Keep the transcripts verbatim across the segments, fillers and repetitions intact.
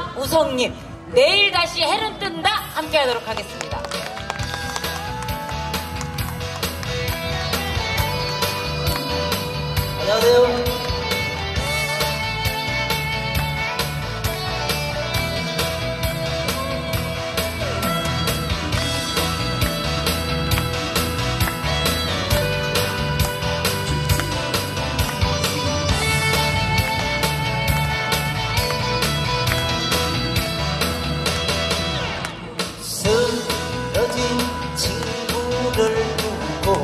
박우성님, 내일 다시 해는 뜬다 함께 하도록 하겠습니다. 안녕하세요. 쓰러진 친구를 두고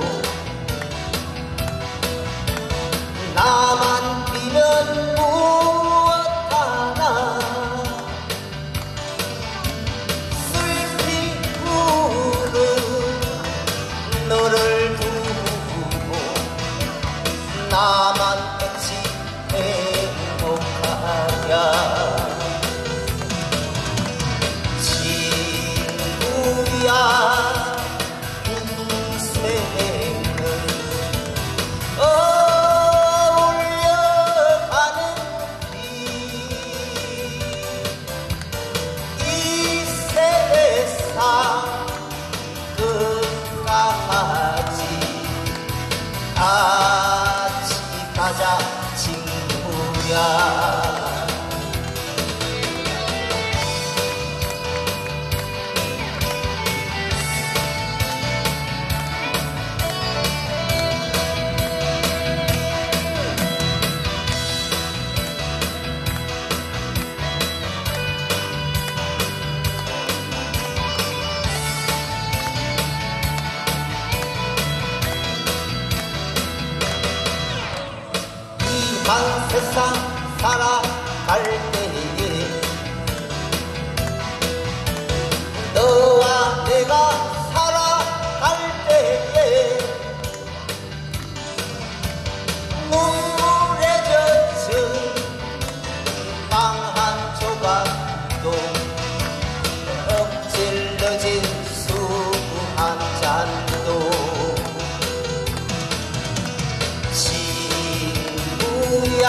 나만 비면 무엇하나 슬피 우는 너를 두고 나만 어찌 행복하랴 인생을 어울려가는 길 이 세상 끝까지 같이 가자 친구야. 한 세상 살아갈 때에 너와 내가 살아갈 때에 눈물에 젖은 빵 한 조각도 엎질러진 술 한 잔도 친구야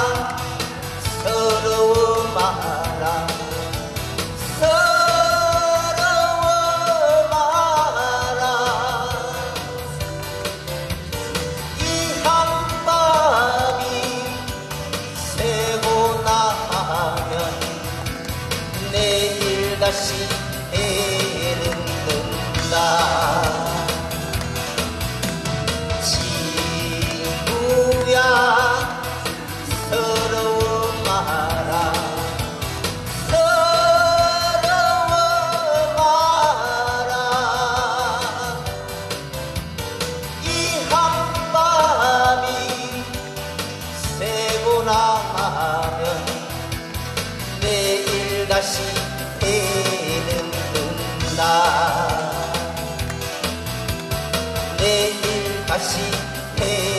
서러워 마라 서러워 마라 이 한밤이 새고 나면 내일 다시 해는 뜬다 친구야 서러워 마라 서러워 마라 이 한밤이 새고 나면 내일 다시 해는 뜬다 내일 다시 해